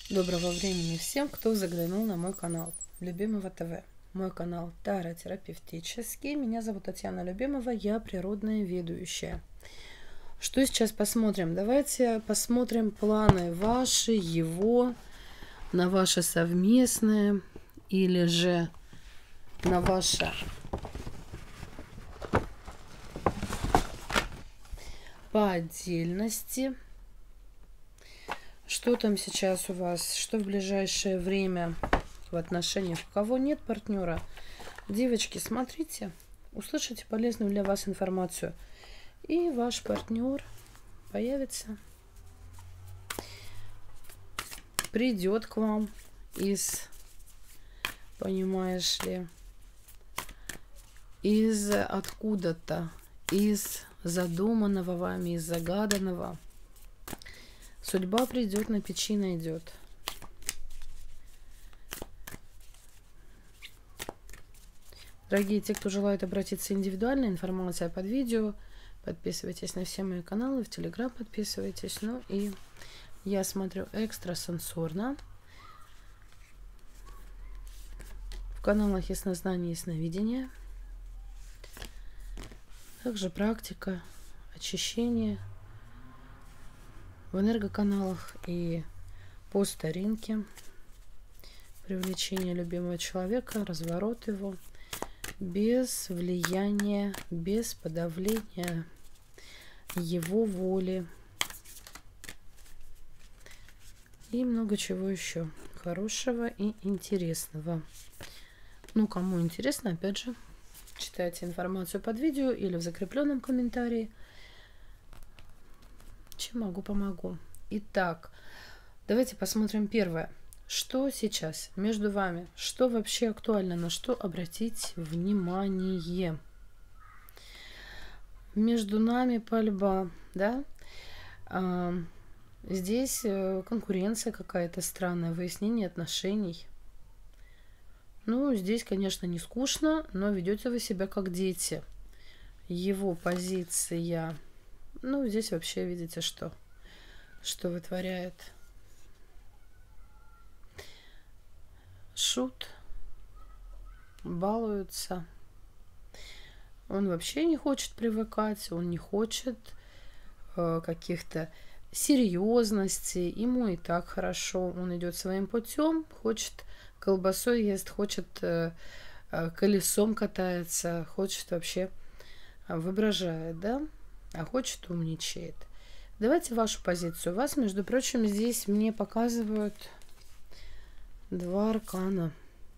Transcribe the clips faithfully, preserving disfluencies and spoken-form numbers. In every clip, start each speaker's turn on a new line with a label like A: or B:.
A: Доброго времени всем, кто заглянул на мой канал Любимого ТВ. Мой канал таротерапевтический. Меня зовут Татьяна Любимова, я природная ведущая. Что сейчас посмотрим? Давайте посмотрим планы ваши, его, на ваше совместное или же на ваше по отдельности. Что там сейчас у вас? Что в ближайшее время в отношениях? У кого нет партнера? Девочки, смотрите, услышите полезную для вас информацию. И ваш партнер появится, придет к вам из, понимаешь ли, из откуда-то, из задуманного вами, из загаданного. Судьба придет, на печи найдет. Дорогие те, кто желает обратиться индивидуально, информация под видео. Подписывайтесь на все мои каналы, в Телеграм подписывайтесь. Ну и я смотрю экстрасенсорно. В каналах яснознание и ясновидение. Также практика очищения в энергоканалах и по старинке. Привлечение любимого человека, разворот его без влияния, без подавления его воли и много чего еще хорошего и интересного. Ну, кому интересно, опять же, читайте информацию под видео или в закрепленном комментарии. Чем могу, помогу. Итак, давайте посмотрим первое. Что сейчас между вами? Что вообще актуально? На что обратить внимание? Между нами пальба, да? А, здесь конкуренция какая-то странная, выяснение отношений. Ну, здесь, конечно, не скучно, но ведете вы себя как дети. Его позиция... Ну, здесь вообще видите, что, что вытворяет. Шут, балуется. Он вообще не хочет привыкать, он не хочет э, каких-то серьезностей. Ему и так хорошо, он идет своим путем, хочет колбасой ест, хочет э, э, колесом катается, хочет вообще э, воображает, да? А хочет умничает. Давайте вашу позицию. Вас, между прочим, здесь мне показывают два аркана.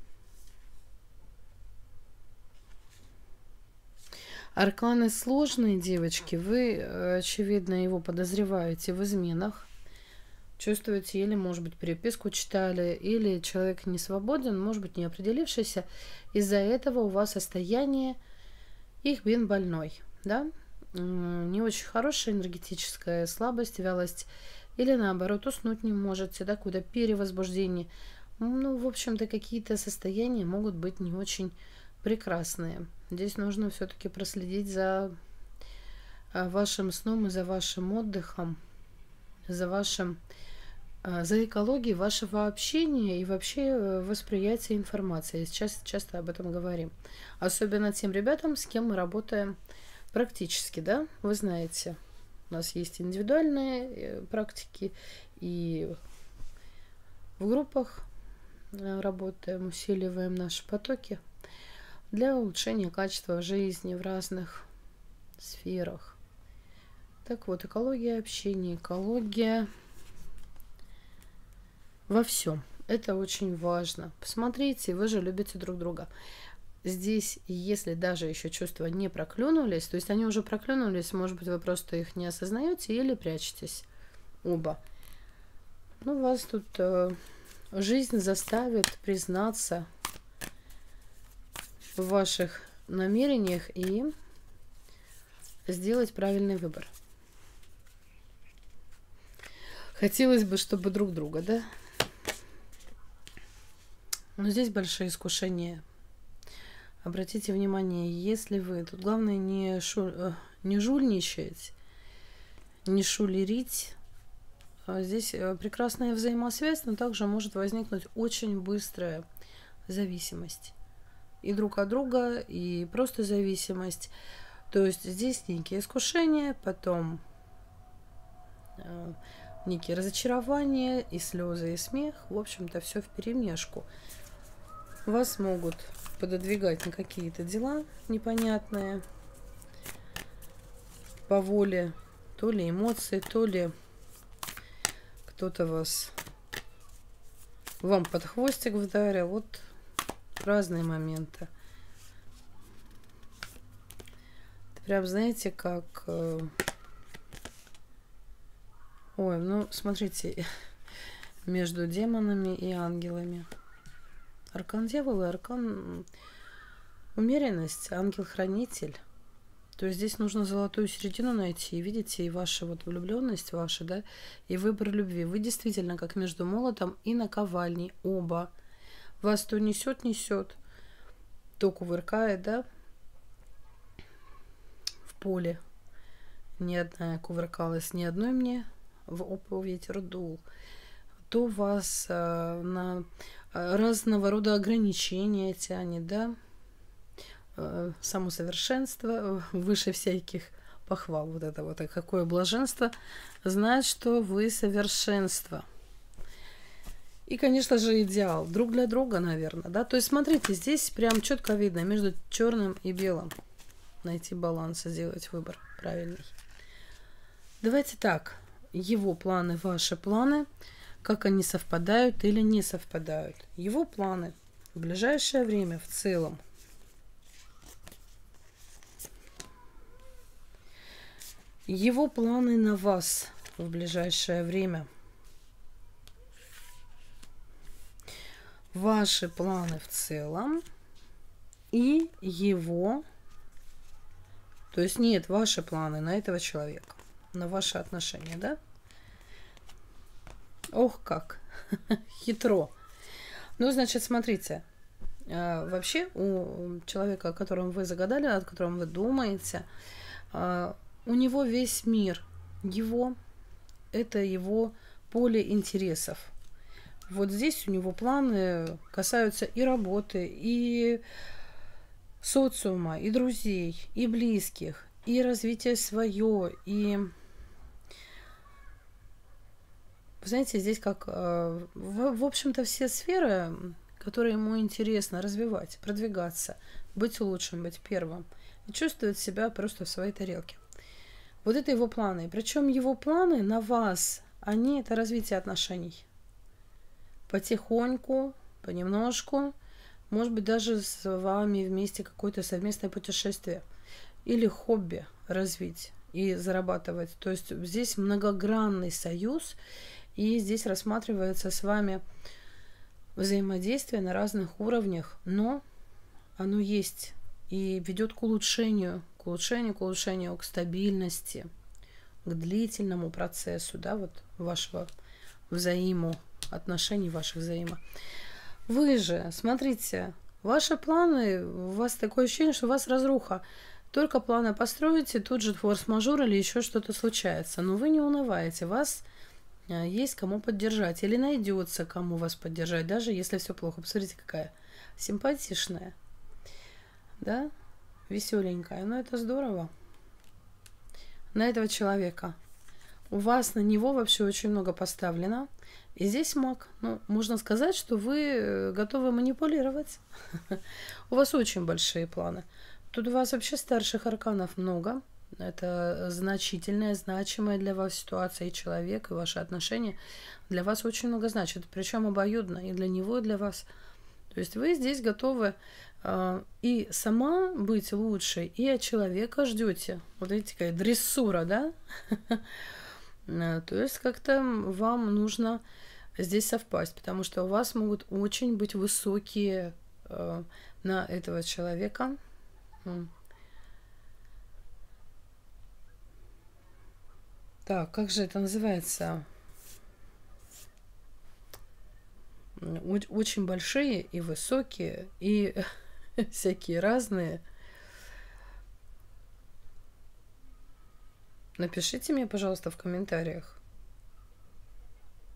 A: Арканы сложные, девочки. Вы, очевидно, его подозреваете в изменах. Чувствуете, или, может быть, переписку читали, или человек не свободен, может быть, не определившийся. Из-за этого у вас состояние их бин больной, да? Не очень хорошая энергетическая слабость, вялость, или наоборот уснуть не можете, да, куда перевозбуждение. Ну, в общем-то, какие-то состояния могут быть не очень прекрасные. Здесь нужно все-таки проследить за вашим сном и за вашим отдыхом, за вашим, за экологией вашего общения и вообще восприятия информации. Сейчас часто об этом говорим. Особенно тем ребятам, с кем мы работаем практически, да, вы знаете, у нас есть индивидуальные практики и в группах работаем, усиливаем наши потоки для улучшения качества жизни в разных сферах. Так вот, экология общения, экология во всем. Это очень важно. Посмотрите, вы же любите друг друга. Здесь, если даже еще чувства не проклюнулись, то есть они уже проклюнулись, может быть, вы просто их не осознаете или прячетесь оба. Ну, вас тут э, жизнь заставит признаться в ваших намерениях и сделать правильный выбор. Хотелось бы, чтобы друг друга, да? Но здесь большое искушение. Обратите внимание, если вы... Тут главное не, шу, не жульничать, не шулерить, здесь прекрасная взаимосвязь, но также может возникнуть очень быстрая зависимость. И друг от друга, и просто зависимость. То есть здесь некие искушения, потом э, некие разочарования, и слезы, и смех. В общем-то, все вперемешку. Вас могут пододвигать на какие-то дела непонятные по воле, то ли эмоции, то ли кто-то вас вам под хвостик вдарил. Вот разные моменты. Это прям, знаете, как... Ой, ну, смотрите, между демонами и ангелами. Аркан дьявола, аркан умеренность, ангел-хранитель. То есть здесь нужно золотую середину найти. И видите, и ваша вот влюбленность ваша, да, и выбор любви. Вы действительно как между молотом и наковальней оба. Вас то несет, несет, то кувыркает, да, в поле. Ни одна кувыркалась, ни одной мне в оба ветер дул. То вас а, на разного рода ограничения тянет, да, самосовершенство, выше всяких похвал. Вот это вот, а какое блаженство знать, что вы совершенство. И, конечно же, идеал. Друг для друга, наверное, да. То есть, смотрите, здесь прям четко видно между черным и белым. Найти баланс, сделать выбор правильный. Давайте так. Его планы, ваши планы, как они совпадают или не совпадают. Его планы в ближайшее время в целом. Его планы на вас в ближайшее время. Ваши планы в целом. И его... То есть нет, ваши планы на этого человека. На ваши отношения, да? Ох, как хитро. Ну, значит, смотрите. Вообще у человека, о котором вы загадали, о котором вы думаете... У него весь мир, его, это его поле интересов. Вот здесь у него планы касаются и работы, и социума, и друзей, и близких, и развития свое, и... Вы знаете, здесь как, в, в общем-то, все сферы, которые ему интересно развивать, продвигаться, быть лучшим, быть первым, и чувствовать себя просто в своей тарелке. Вот это его планы. Причем его планы на вас, они это развитие отношений. Потихоньку, понемножку, может быть, даже с вами вместе какое-то совместное путешествие или хобби развить и зарабатывать. То есть здесь многогранный союз, и здесь рассматривается с вами взаимодействие на разных уровнях, но оно есть и ведет к улучшению. К улучшению, к улучшению, к стабильности, к длительному процессу, да, вот вашего взаимоотношений, ваших взаимо. Вы же, смотрите, ваши планы, у вас такое ощущение, что у вас разруха. Только планы построите, тут же форс-мажор или еще что-то случается. Но вы не унываете, вас есть кому поддержать. Или найдется кому вас поддержать, даже если все плохо. Посмотрите, какая симпатичная, да? Веселенькая, но это здорово. На этого человека. У вас на него вообще очень много поставлено. И здесь маг. Ну, можно сказать, что вы готовы манипулировать. У вас очень большие планы. Тут у вас вообще старших арканов много. Это значительная, значимая для вас ситуация. И человек, и ваши отношения для вас очень много значит. Причем обоюдно и для него, и для вас. То есть вы здесь готовы и сама быть лучшей, и от человека ждете. Вот видите, какая дрессура, да? То есть как-то вам нужно здесь совпасть, потому что у вас могут очень быть высокие на этого человека. Так, как же это называется? Очень большие и высокие, и всякие разные. Напишите мне, пожалуйста, в комментариях.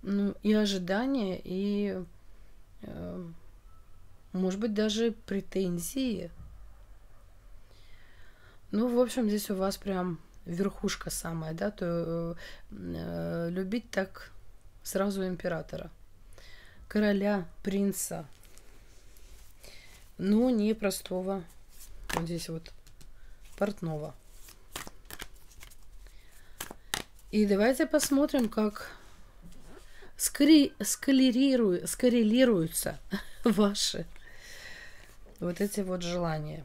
A: Ну, и ожидания, и, э, может быть, даже претензии. Ну, в общем, здесь у вас прям верхушка самая, да, то э, любить так сразу императора, короля, принца, но не простого, вот здесь вот, портного. И давайте посмотрим, как скори... скоррелиру... скоррелируются ваши вот эти вот желания.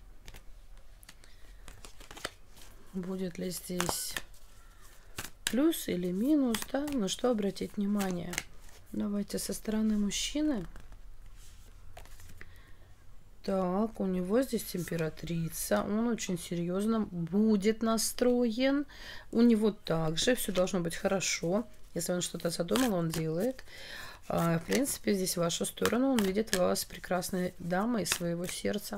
A: Будет ли здесь плюс или минус, да? На что обратить внимание? Давайте со стороны мужчины. Так, у него здесь императрица. Он очень серьезно будет настроен. У него также все должно быть хорошо. Если он что-то задумал, он делает. А, в принципе, здесь в вашу сторону он видит вас прекрасной дамой своего сердца.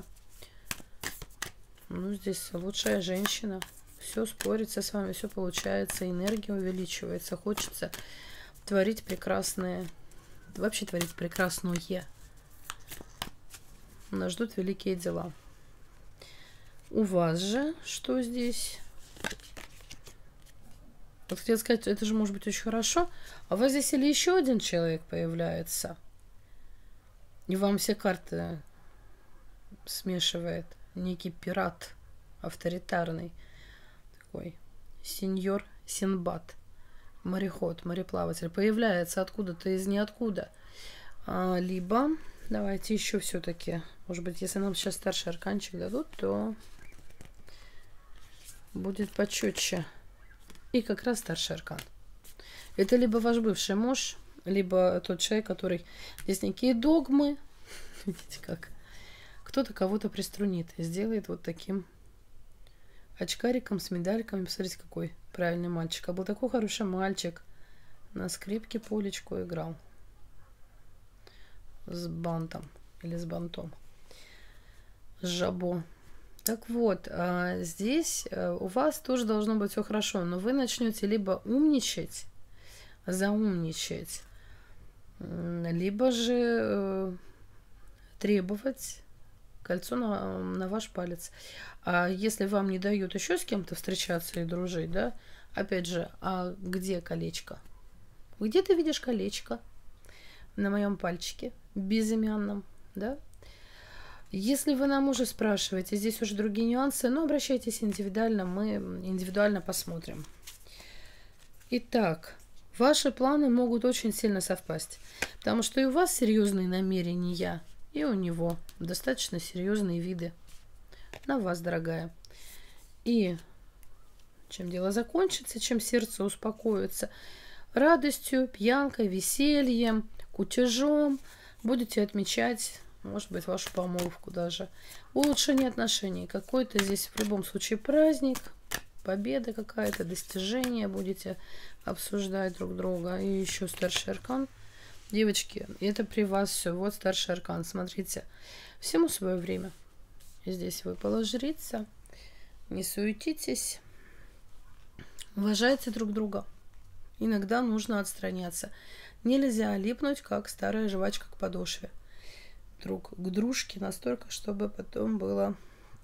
A: Ну, здесь лучшая женщина. Все спорится с вами, все получается. Энергия увеличивается. Хочется творить прекрасное. Вообще творить прекрасное. Нас ждут великие дела. У вас же что здесь? Вот хотела сказать, это же может быть очень хорошо. А у вас здесь или еще один человек появляется, и вам все карты смешивает некий пират авторитарный. Такой сеньор Синбад. Мореход, мореплаватель. Появляется откуда-то из ниоткуда. А, либо... Давайте еще все-таки, может быть, если нам сейчас старший арканчик дадут, то будет почетче. И как раз старший аркан. Это либо ваш бывший муж, либо тот человек, который... Здесь некие догмы. Видите как? Кто-то кого-то приструнит и сделает вот таким очкариком с медальками. Посмотрите, какой правильный мальчик. А был такой хороший мальчик. На скрипке полечку играл. С бантом или с бантом, с жабо. Так вот, а здесь у вас тоже должно быть все хорошо, но вы начнете либо умничать, заумничать, либо же требовать кольцо на, на ваш палец. А если вам не дают еще с кем-то встречаться и дружить, да, опять же, а где колечко? Где ты видишь колечко? На моем пальчике безымянном, да? Если вы на мужа спрашиваете, здесь уже другие нюансы, но обращайтесь индивидуально, мы индивидуально посмотрим. Итак, ваши планы могут очень сильно совпасть, потому что и у вас серьезные намерения, и у него достаточно серьезные виды на вас, дорогая. И чем дело закончится, чем сердце успокоится, радостью, пьянкой, весельем, кутежом будете отмечать, может быть, вашу помолвку даже. Улучшение отношений. Какой-то здесь в любом случае праздник, победа какая-то, достижение будете обсуждать друг друга. И еще старший аркан. Девочки, это при вас все. Вот старший аркан. Смотрите, всему свое время. Здесь выпала жрица. Не суетитесь. Уважайте друг друга. Иногда нужно отстраняться. Нельзя липнуть, как старая жвачка к подошве. Друг к дружке настолько, чтобы потом было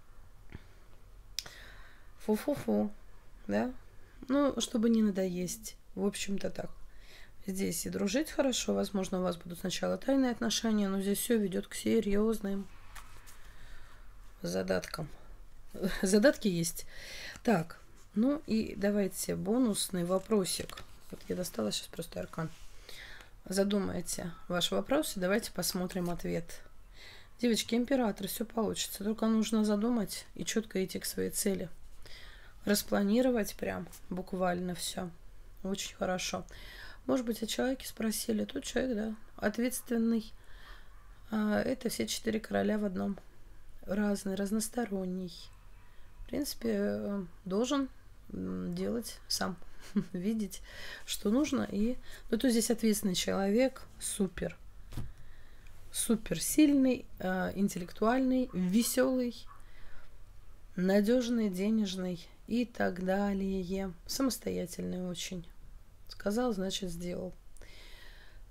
A: фу-фу-фу, да? Ну, чтобы не надоесть. В общем-то так. Здесь и дружить хорошо. Возможно, у вас будут сначала тайные отношения, но здесь все ведет к серьезным задаткам. Задатки есть. Так, ну и давайте бонусный вопросик. Вот я достала сейчас просто аркан. Задумайте ваш вопрос и давайте посмотрим ответ. Девочки, император, все получится. Только нужно задумать и четко идти к своей цели. Распланировать прям буквально все. Очень хорошо. Может быть, о человеке спросили. Тут человек, да, ответственный. А это все четыре короля в одном. Разный, разносторонний. В принципе, должен делать сам. Видеть, что нужно. И ну, то здесь ответственный человек, супер, супер сильный, э, интеллектуальный, веселый, надежный, денежный и так далее. Самостоятельный очень. Сказал, значит, сделал.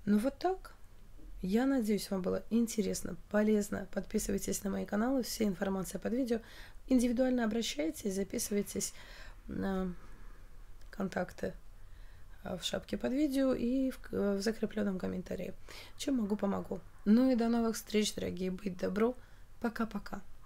A: Ну вот так. Я надеюсь, вам было интересно, полезно. Подписывайтесь на мои каналы, вся информация под видео. Индивидуально обращайтесь, записывайтесь на контакты в шапке под видео и в, в закрепленном комментарии. Чем могу, помогу. Ну и до новых встреч, дорогие. Быть добро. Пока-пока.